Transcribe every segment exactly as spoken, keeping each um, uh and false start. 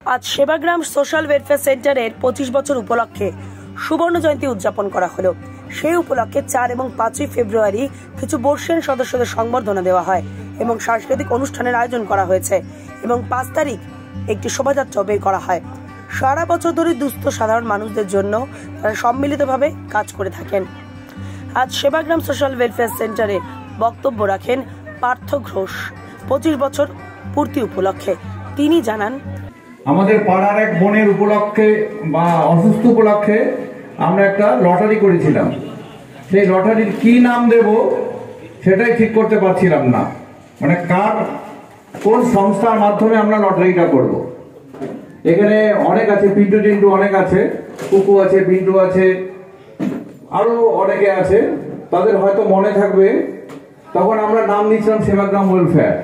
আজ Sevagram social welfare সেন্টারের পঁচিশ বছর উপলক্ষে সুবর্ণ জয়ন্তী উদযাপন করা হলো। সেই উপলক্ষে চার এবং পাঁচই ফেব্রুয়ারি কিছু বর্ষিয়ান সদস্যদের সংবর্ধনা দেওয়া হয় এবং সাংস্কৃতিক অনুষ্ঠানের আয়োজন করা হয়েছে এবং পাঁচ তারিখ একটি শোভাযাত্রা বের করা হয়। সারা বছর ধরে দুস্থ সাধারণ মানুষদের জন্য তারা সম্মিলিতভাবে কাজ করে থাকেন। আজ সেবাগ্রাম সোশ্যাল ওয়েলফেয়ার সেন্টারে বক্তব্য রাখেন পার্থ ঘোষ পঁচিশ বছর পূর্তি উপলক্ষে। তিনি জানান, আমাদের পাড়ার এক বোনের উপলক্ষে বা অসুস্থ উপলক্ষে আমরা একটা লটারি করেছিলাম। সেই লটারির কি নাম দেব সেটাই ঠিক করতে পারছিলাম না, মানে কার কোন সংস্থার মাধ্যমে আমরা লটারিটা করব। এখানে অনেক আছে, পিন্টু টিন্টু অনেক আছে, কুকু আছে, পিন্টু আছে, আরো অনেকে আছে, তাদের হয়তো মনে থাকবে। তখন আমরা নাম দিয়েছিলাম সেবাগ্রাম ওয়েলফেয়ার।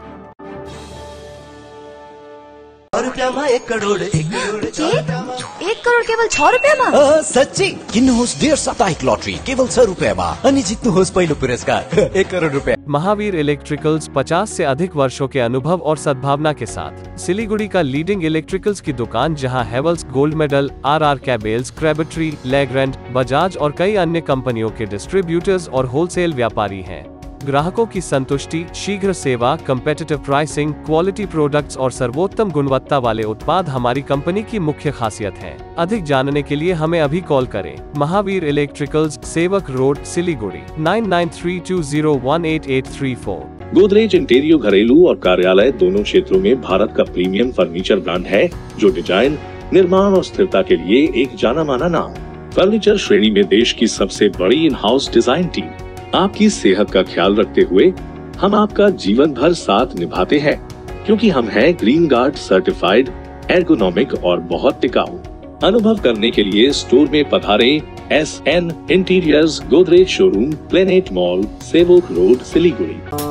एक करोड़ एक करोड़ एक करोड़ केवल छह रुपया में सच्ची किन्नुहोस् डेढ़ साप्ताहिक लॉटरी केवल छह रुपया में अनि जित्नुहोस् पहिलो पुरस्कार एक करोड़ रुपया। महावीर इलेक्ट्रिकल्स पचास से अधिक वर्षों के अनुभव और सद्भावना के साथ सिलीगुड़ी का लीडिंग इलेक्ट्रिकल्स की दुकान, जहां Havells gold medal, R R cables, Crabtree, Legrand, Bajaj और कई अन्य कंपनियों के डिस्ट्रीब्यूटर्स और होलसेल व्यापारी हैं। ग्राहकों की संतुष्टि, शीघ्र सेवा, कम्पेटिटिव प्राइसिंग, क्वालिटी प्रोडक्ट्स और सर्वोत्तम गुणवत्ता वाले उत्पाद हमारी कंपनी की मुख्य खासियत है। अधिक जानने के लिए हमें अभी कॉल करें। Mahavir electricals, Sevoke road, Siliguri nine nine three two zero one eight eight three four. Godrej interior घरेलू और कार्यालय दोनों क्षेत्रों में भारत का प्रीमियम फर्नीचर ब्रांड है, जो डिजाइन, निर्माण और स्थिरता के लिए एक जाना माना नाम। फर्नीचर श्रेणी में देश की सबसे बड़ी इन हाउस डिजाइन टीम आपकी सेहत का ख्याल रखते हुए हम आपका जीवन भर साथ निभाते हैं, क्योंकि हम हैं ग्रीन गार्ड सर्टिफाइड, एर्गोनॉमिक और बहुत टिकाऊ। अनुभव करने के लिए स्टोर में पधारें। S N interiors, Godrej showroom, planet mall, Sevoke road, Siliguri.